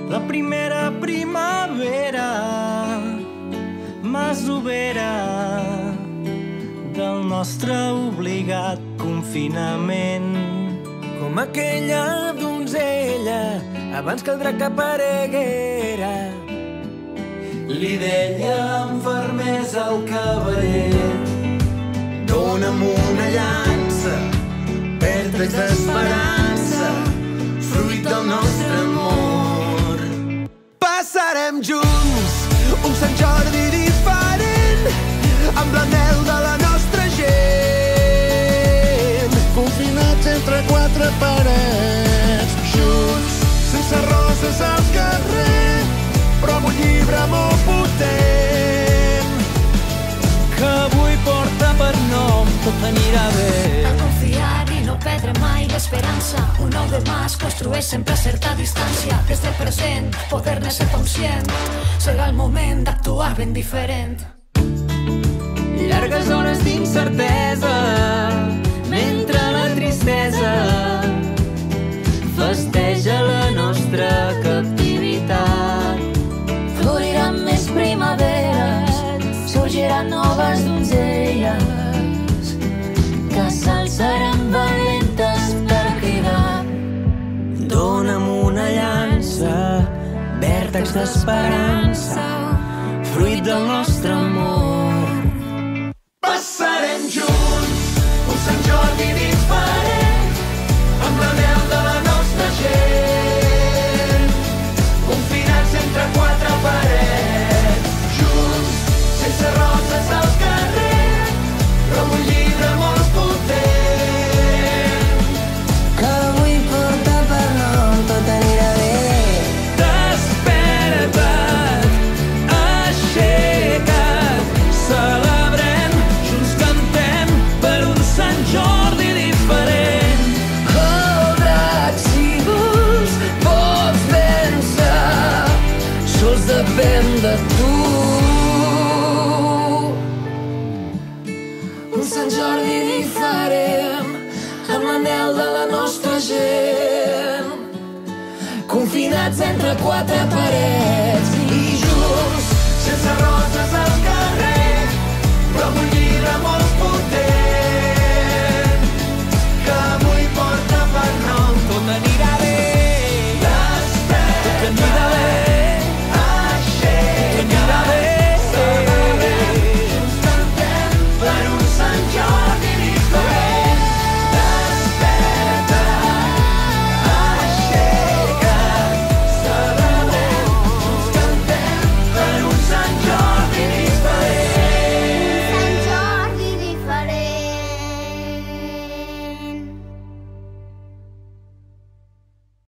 La primera primavera masovera del nostre obligat confinament. Com aquella donzella abans que el drac apareguera. Li deia amb fermesa al cavaller: dona'm una llança, vèrtex d'esperança, fruit del nostre amor. Passarem junts un Sant Jordi diferent, amb l'anhel de la nostra gent. Confinats entre quatre parets, junts, sense roses al carrer, però amb un llibre molt potent que avui porta per nom Tot anirà bé. Cal confiar i no perdre mai l'esperança. Un nou demà es construeix sempre a certa distància. Des del present, poder-ne ser conscient. Serà el moment d'actuar ben diferent. Llargues hores d'incertesa, mentre la tristesa festeja la nostra captivitat. Floriran més primaveres, sorgiran noves donzelles que s'alçaran valentes per cridar. Dona'm una llança, vèrtex d'esperança, fruit del nostre amor. Passarem junts un Sant Jordi diferent, amb l'anhel de la nostra gent. Confinats entre quatre parets, junts, sense roses al carrer, però amb un llibre molt potent que avui porta per nom Tot anirà bé. Desperta't, aixeca't, celebrem, junts cantem per un Sant Jordi diferent. Oh, drac, si vols, pots vèncer, sols depèn de tu. Un Sant Jordi diferent, amb l'anhel de la nostra gent. Confinats entre quatre parets i junts, sense roses al carrer, però amb un llibre molt